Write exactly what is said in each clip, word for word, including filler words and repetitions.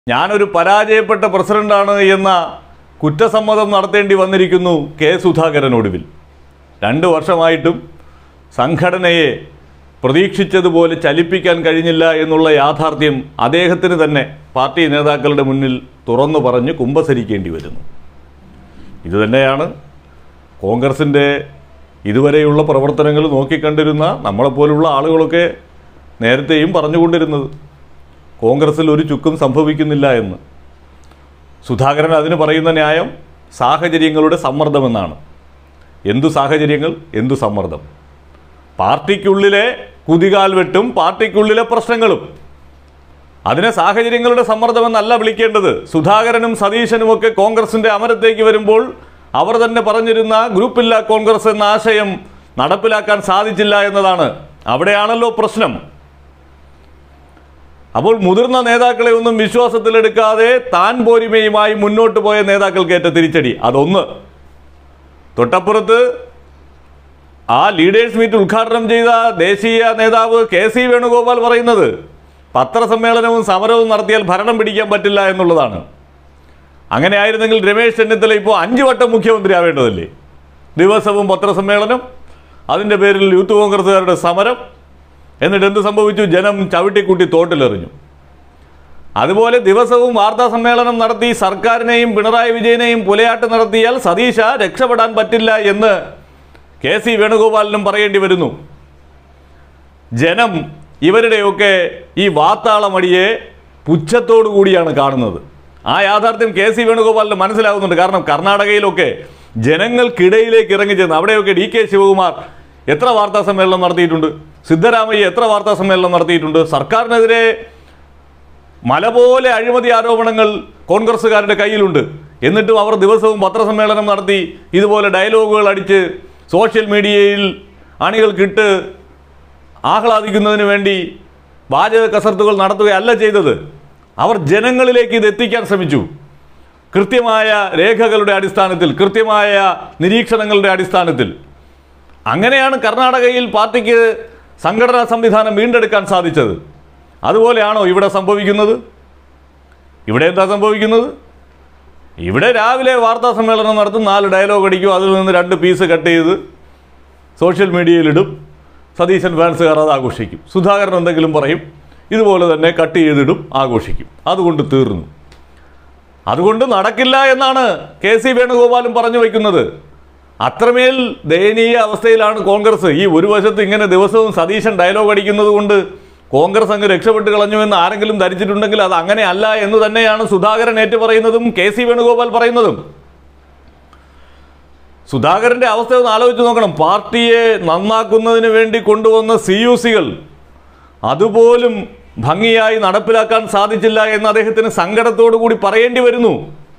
ഞാനൊരു പരാജയപ്പെട്ട പ്രസിഡന്റാണ് എന്ന കുറ്റസമ്മതം നടത്തേണ്ടി വന്നിരിക്കുന്നു കെ സുധാകരൻ ഒടുവിൽ. രണ്ട് വർഷമായിട്ടും സംഘടനയെ പ്രതീക്ഷിച്ചതുപോലെ ചലിപ്പിക്കാൻ കഴിഞ്ഞില്ല എന്നുള്ള യാഥാർത്ഥ്യം അദ്ദേഹത്തിന് തന്നെ പാർട്ടി നേതാക്കളുടെ മുന്നിൽ തുറന്നു പറഞ്ഞ് കുമ്പസരിക്കേണ്ടി വരുന്നു. ഇതുതന്നെയാണ് കോൺഗ്രസിൻ്റെ ഇതുവരെയുള്ള പ്രവർത്തനങ്ങൾ നോക്കിക്കണ്ടിരുന്ന നമ്മളെപ്പോലുള്ള ആളുകളൊക്കെ നേരത്തെയും പറഞ്ഞുകൊണ്ടിരുന്നത്. കോൺഗ്രസിൽ ഒരു ചുക്കും സംഭവിക്കുന്നില്ല എന്ന്. സുധാകരൻ അതിന് പറയുന്ന ന്യായം സാഹചര്യങ്ങളുടെ സമ്മർദ്ദമെന്നാണ്. എന്തു സാഹചര്യങ്ങൾ, എന്തു സമ്മർദ്ദം? പാർട്ടിക്കുള്ളിലെ കുതികാൽ വെട്ടും പാർട്ടിക്കുള്ളിലെ പ്രശ്നങ്ങളും. അതിനെ സാഹചര്യങ്ങളുടെ സമ്മർദ്ദമെന്നല്ല വിളിക്കേണ്ടത്. സുധാകരനും സതീശനുമൊക്കെ കോൺഗ്രസിൻ്റെ അമരത്തേക്ക് വരുമ്പോൾ അവർ തന്നെ പറഞ്ഞിരുന്ന ഗ്രൂപ്പില്ല കോൺഗ്രസ് എന്ന ആശയം നടപ്പിലാക്കാൻ സാധിച്ചില്ല എന്നതാണ്. അവിടെയാണല്ലോ പ്രശ്നം. അപ്പോൾ മുതിർന്ന നേതാക്കളെ ഒന്നും വിശ്വാസത്തിലെടുക്കാതെ താൻ പോരിമയുമായി മുന്നോട്ട് പോയ നേതാക്കൾക്കേറ്റ തിരിച്ചടി അതൊന്ന്. തൊട്ടപ്പുറത്ത് ആ ലീഡേഴ്സ് മീറ്റ് ഉദ്ഘാടനം ചെയ്ത ദേശീയ നേതാവ് കെ സി വേണുഗോപാൽ പറയുന്നത് പത്രസമ്മേളനവും സമരവും നടത്തിയാൽ ഭരണം പിടിക്കാൻ പറ്റില്ല എന്നുള്ളതാണ്. അങ്ങനെ ആയിരുന്നെങ്കിൽ രമേശ് ചെന്നിത്തല ഇപ്പോൾ അഞ്ച് വട്ടം മുഖ്യമന്ത്രി ആവേണ്ടതല്ലേ? ദിവസവും പത്രസമ്മേളനം, അതിൻ്റെ പേരിൽ യൂത്ത് കോൺഗ്രസ്സുകാരുടെ സമരം, എന്നിട്ട് എന്ത് സംഭവിച്ചു? ജനം ചവിട്ടിക്കൂട്ടി തോട്ടിലെറിഞ്ഞു. അതുപോലെ ദിവസവും വാർത്താ സമ്മേളനം നടത്തി സർക്കാരിനെയും പിണറായി വിജയനെയും പുലയാട്ട് നടത്തിയാൽ സതീശ രക്ഷപ്പെടാൻ പറ്റില്ല എന്ന് കെ സി വേണുഗോപാലിനും പറയേണ്ടി വരുന്നു. ജനം ഇവരുടെയൊക്കെ ഈ വാത്താളമടിയെ പുച്ഛത്തോടു കൂടിയാണ് കാണുന്നത്. ആ യാഥാർത്ഥ്യം കെ സി വേണുഗോപാലിന് മനസ്സിലാകുന്നുണ്ട്. കാരണം കർണാടകയിലൊക്കെ ജനങ്ങൾക്കിടയിലേക്ക് ഇറങ്ങിച്ചെന്ന് അവിടെയൊക്കെ ഡി കെ ശിവകുമാർ എത്ര വാർത്താ സമ്മേളനം നടത്തിയിട്ടുണ്ട്, സിദ്ധരാമയ്യ എത്ര വാർത്താ സമ്മേളനം നടത്തിയിട്ടുണ്ട്. സർക്കാരിനെതിരെ മല പോലെ അഴിമതി ആരോപണങ്ങൾ കോൺഗ്രസ്സുകാരുടെ കയ്യിലുണ്ട്. എന്നിട്ടും അവർ ദിവസവും പത്രസമ്മേളനം നടത്തി ഇതുപോലെ ഡയലോഗുകൾ അടിച്ച് സോഷ്യൽ മീഡിയയിൽ അണികൾക്കിട്ട് ആഹ്ലാദിക്കുന്നതിന് വേണ്ടി വാചക കസർത്തുകൾ നടത്തുകയല്ല ചെയ്തത്. അവർ ജനങ്ങളിലേക്ക് ഇത് എത്തിക്കാൻ ശ്രമിച്ചു. കൃത്യമായ രേഖകളുടെ അടിസ്ഥാനത്തിൽ, കൃത്യമായ നിരീക്ഷണങ്ങളുടെ അടിസ്ഥാനത്തിൽ. അങ്ങനെയാണ് കർണാടകയിൽ പാർട്ടിക്ക് സംഘടനാ സംവിധാനം വീണ്ടെടുക്കാൻ സാധിച്ചത്. അതുപോലെയാണോ ഇവിടെ സംഭവിക്കുന്നത്? ഇവിടെ എന്താ സംഭവിക്കുന്നത്? ഇവിടെ രാവിലെ വാർത്താ സമ്മേളനം നടത്തും, നാല് ഡയലോഗ് അടിക്കും, അതിൽ നിന്ന് രണ്ട് പീസ് കട്ട് ചെയ്ത് സോഷ്യൽ മീഡിയയിലിടും. സതീശൻ ഫാൻസുകാർ അത് ആഘോഷിക്കും. സുധാകരൻ എന്തെങ്കിലും പറയും, ഇതുപോലെ തന്നെ കട്ട് ചെയ്തിടും, ആഘോഷിക്കും. അതുകൊണ്ട് തീർന്നു. അതുകൊണ്ട് നടക്കില്ല എന്നാണ് കെ സി വേണുഗോപാലും പറഞ്ഞു വയ്ക്കുന്നത്. അത്രമേൽ ദയനീയ അവസ്ഥയിലാണ് കോൺഗ്രസ്. ഈ ഒരു വശത്ത് ഇങ്ങനെ ദിവസവും സതീശൻ ഡയലോഗ് അടിക്കുന്നത് കൊണ്ട് കോൺഗ്രസ് അങ്ങ് രക്ഷപ്പെട്ട് കളഞ്ഞു എന്ന് ആരെങ്കിലും ധരിച്ചിട്ടുണ്ടെങ്കിൽ അത് അങ്ങനെ അല്ല എന്ന് തന്നെയാണ് സുധാകരൻ ഏറ്റു പറയുന്നതും കെ സി വേണുഗോപാൽ പറയുന്നതും. സുധാകരൻ്റെ അവസ്ഥ ഒന്ന് ആലോചിച്ച് നോക്കണം. പാർട്ടിയെ നന്നാക്കുന്നതിന് വേണ്ടി കൊണ്ടുവന്ന സി യു സികൾ അതുപോലും ഭംഗിയായി നടപ്പിലാക്കാൻ സാധിച്ചില്ല എന്ന് അദ്ദേഹത്തിന് സങ്കടത്തോടു കൂടി പറയേണ്ടി വരുന്നു.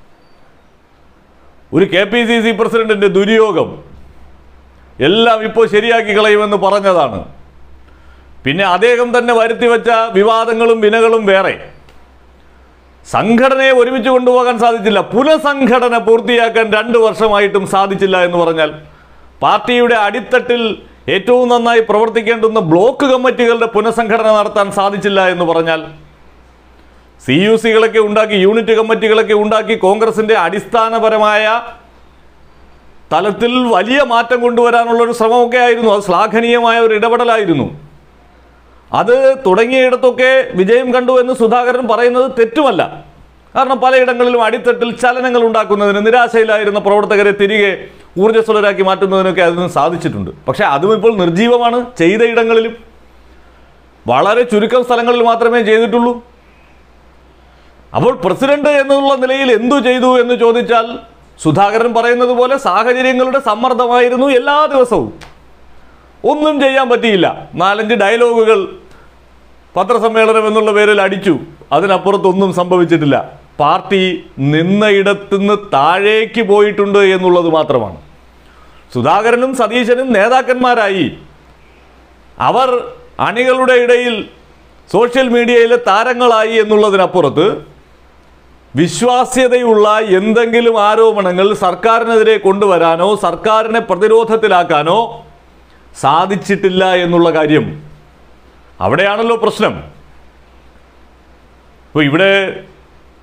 ഒരു കെ പി സി സി പ്രസിഡന്റിൻ്റെ ദുര്യോഗം എല്ലാം ഇപ്പോൾ ശരിയാക്കി കളയുമെന്ന് പറഞ്ഞതാണ്. പിന്നെ അദ്ദേഹം തന്നെ വരുത്തിവെച്ച വിവാദങ്ങളും വിനകളും വേറെ. സംഘടനയെ ഒരുമിച്ച് കൊണ്ടുപോകാൻ സാധിച്ചില്ല. പുനഃസംഘടന പൂർത്തിയാക്കാൻ രണ്ട് വർഷമായിട്ടും സാധിച്ചില്ല എന്ന് പറഞ്ഞാൽ, പാർട്ടിയുടെ അടിത്തട്ടിൽ ഏറ്റവും നന്നായി പ്രവർത്തിക്കേണ്ടുന്ന ബ്ലോക്ക് കമ്മിറ്റികളുടെ പുനഃസംഘടന നടത്താൻ സാധിച്ചില്ല എന്ന് പറഞ്ഞാൽ, സി യു സികളൊക്കെ ഉണ്ടാക്കി, യൂണിറ്റ് കമ്മിറ്റികളൊക്കെ ഉണ്ടാക്കി കോൺഗ്രസിൻ്റെ അടിസ്ഥാനപരമായ തലത്തിൽ വലിയ മാറ്റം കൊണ്ടുവരാനുള്ളൊരു ശ്രമമൊക്കെ ആയിരുന്നു. അത് ശ്ലാഘനീയമായ ഒരു ഇടപെടലായിരുന്നു. അത് തുടങ്ങിയിടത്തൊക്കെ വിജയം കണ്ടു എന്ന് സുധാകരൻ പറയുന്നത് തെറ്റുമല്ല. കാരണം പലയിടങ്ങളിലും അടിത്തട്ടിൽ ചലനങ്ങൾ ഉണ്ടാക്കുന്നതിന്, നിരാശയിലായിരുന്ന പ്രവർത്തകരെ തിരികെ ഊർജ്ജസ്വലരാക്കി മാറ്റുന്നതിനൊക്കെ അതിന് സാധിച്ചിട്ടുണ്ട്. പക്ഷേ അതും ഇപ്പോൾ നിർജീവമാണ്. ചെയ്ത ഇടങ്ങളിലും വളരെ ചുരുക്കം സ്ഥലങ്ങളിൽ മാത്രമേ ചെയ്തിട്ടുള്ളൂ. അപ്പോൾ പ്രസിഡന്റ് എന്നുള്ള നിലയിൽ എന്തു ചെയ്തു എന്ന് ചോദിച്ചാൽ, സുധാകരൻ പറയുന്നത് പോലെ സാഹചര്യങ്ങളുടെ സമ്മർദ്ദമായിരുന്നു എല്ലാ ദിവസവും. ഒന്നും ചെയ്യാൻ പറ്റിയില്ല. നാലഞ്ച് ഡയലോഗുകൾ പത്രസമ്മേളനം എന്നുള്ള പേരിൽ അടിച്ചു, അതിനപ്പുറത്തൊന്നും സംഭവിച്ചിട്ടില്ല. പാർട്ടി നിന്നയിടത്തുനിന്ന് താഴേക്ക് പോയിട്ടുണ്ട് എന്നുള്ളത് മാത്രമാണ്. സുധാകരനും സതീശനും നേതാക്കന്മാരായി, അവർ അണികളുടെ ഇടയിൽ സോഷ്യൽ മീഡിയയിലെ താരങ്ങളായി എന്നുള്ളതിനപ്പുറത്ത് വിശ്വാസ്യതയുള്ള എന്തെങ്കിലും ആരോപണങ്ങൾ സർക്കാരിനെതിരെ കൊണ്ടുവരാനോ സർക്കാരിനെ പ്രതിരോധത്തിലാക്കാനോ സാധിച്ചിട്ടില്ല എന്നുള്ള കാര്യം അവിടെയാണല്ലോ പ്രശ്നം. ഇപ്പോൾ ഇവിടെ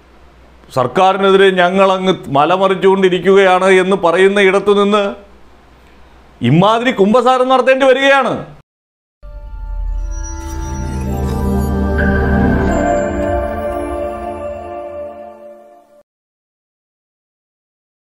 സർക്കാരിനെതിരെ ഞങ്ങളങ്ങ് മലമറിച്ചുകൊണ്ടിരിക്കുകയാണ് എന്ന് പറയുന്ന ഇടത്തു നിന്ന് ഇമാതിരി കുമ്പസാരം നടത്തേണ്ടി വരികയാണ്.